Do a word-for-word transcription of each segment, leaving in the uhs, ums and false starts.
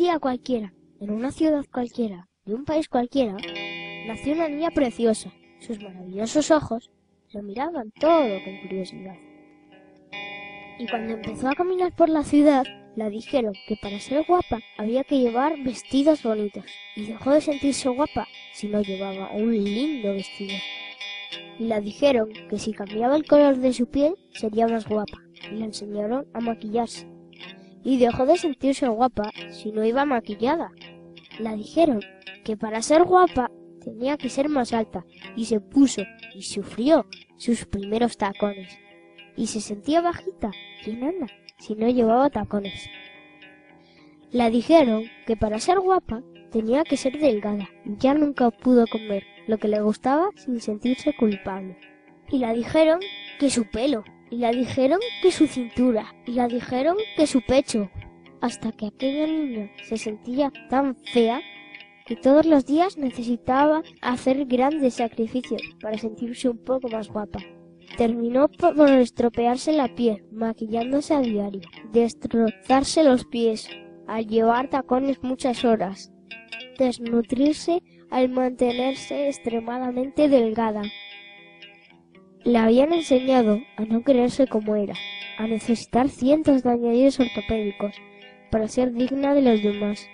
día cualquiera, en una ciudad cualquiera, de un país cualquiera, nació una niña preciosa. Sus maravillosos ojos lo miraban todo con curiosidad. Y cuando empezó a caminar por la ciudad, la dijeron que para ser guapa había que llevar vestidos bonitos, y dejó de sentirse guapa si no llevaba un lindo vestido. Y la dijeron que si cambiaba el color de su piel sería más guapa, y le enseñaron a maquillarse. Y dejó de sentirse guapa si no iba maquillada. La dijeron que para ser guapa tenía que ser más alta, y se puso y sufrió sus primeros tacones. Y se sentía bajita y enana si no llevaba tacones. La dijeron que para ser guapa tenía que ser delgada, y ya nunca pudo comer lo que le gustaba sin sentirse culpable. Y la dijeron que su pelo, y la dijeron que su cintura, y la dijeron que su pecho, hasta que aquella niña se sentía tan fea que todos los días necesitaba hacer grandes sacrificios para sentirse un poco más guapa. Terminó por estropearse la piel, maquillándose a diario, destrozarse los pies, al llevar tacones muchas horas, desnutrirse al mantenerse extremadamente delgada. Le habían enseñado a no quererse como era, a necesitar cientos de añadidos ortopédicos para ser digna de los demás,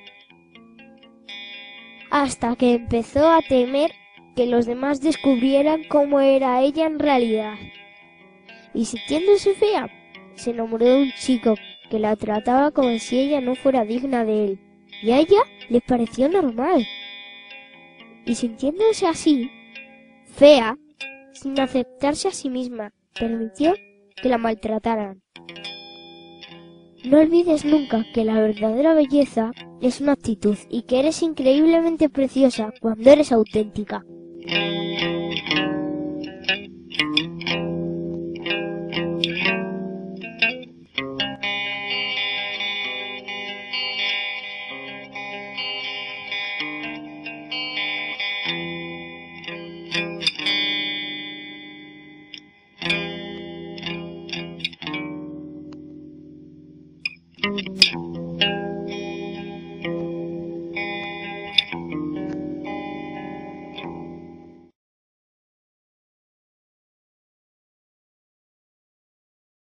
hasta que empezó a temer que los demás descubrieran cómo era ella en realidad. Y sintiéndose fea, se enamoró de un chico que la trataba como si ella no fuera digna de él, y a ella le pareció normal. Y sintiéndose así, fea, sin aceptarse a sí misma, permitió que la maltrataran. No olvides nunca que la verdadera belleza es una actitud y que eres increíblemente preciosa cuando eres auténtica. Thank you.